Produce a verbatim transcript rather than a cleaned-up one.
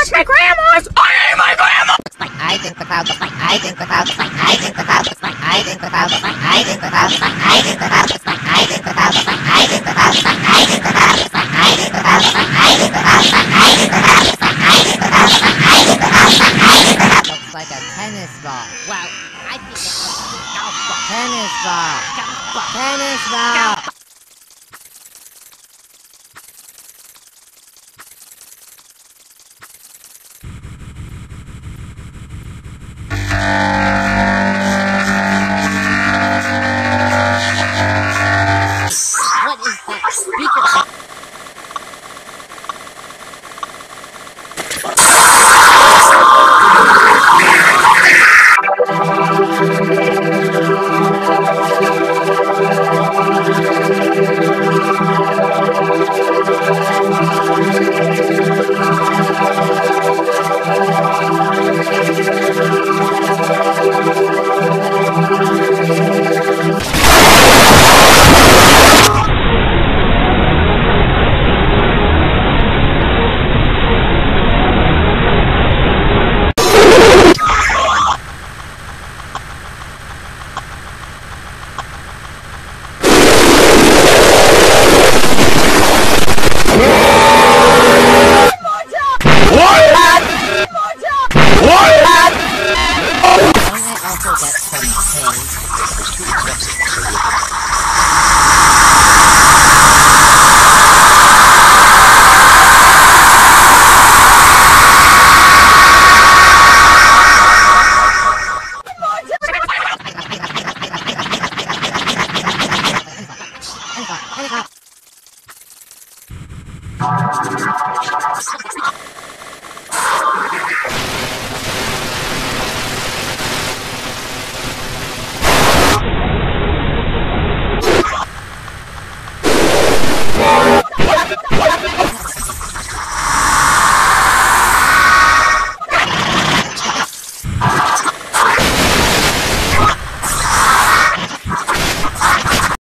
That's my grandma's! I am my grandma! Looks like I think the cloud, looks like I think the cloud, looks like I think the cloud, looks like I think the cloud, looks like I think the cloud, looks like I think the cloud, looks like I think the cloud, looks like I think the cloud, looks like I think the cloud, looks like I think the cloud, looks like I think the cloud, looks like I think the cloud, looks like I think the cloud, looks like I think the cloud, looks like I think the cloud. Looks like a tennis ball. Well, I think it looks like a golf ball. Tennis ball. Golf ball. Tennis ball.